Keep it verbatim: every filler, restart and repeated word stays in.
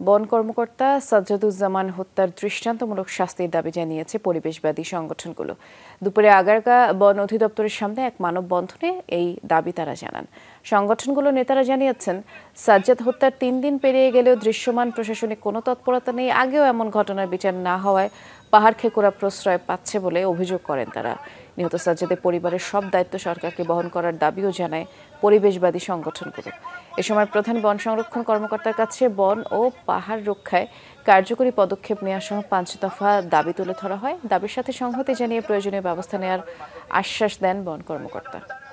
বন কর্মকর্তা সাজ্জাদুজ্জামান হত্যার দৃষ্টান্তমূলক শাস্তির দাবি জানিয়েছে পরিবেশবাদী সংগঠনগুলো। দুপুরে আগারগাঁ বন অধিদপ্তরের সামনে এক মানববন্ধনে এই দাবি তারা জানান। সংগঠনগুলোর নেতারা জানিয়েছেন, সাজ্জাদ হত্যার তিন দিন পেরিয়ে গেলেও দৃশ্যমান প্রশাসনিক কোনো তৎপরতা নেই। আগেও এমন ঘটনার বিচার না হওয়ায় পাহাড় খেকোরা প্রশ্রয় পাচ্ছে বলে অভিযোগ করেন তারা। নিহত সাজ্জাদের পরিবারের সব দায়িত্ব সরকারকে বহন করার দাবিও জানায় পরিবেশবাদী সংগঠনগুলো। এ সময় প্রধান বন সংরক্ষণ কর্মকর্তার কাছে বন ও পাহাড় রক্ষায় কার্যকরী পদক্ষেপ নেওয়া সহ পাঁচ দফা দাবি তুলে ধরা হয়। দাবির সাথে সংহতি জানিয়ে প্রয়োজনীয় ব্যবস্থা নেওয়ার আশ্বাস দেন বন কর্মকর্তা।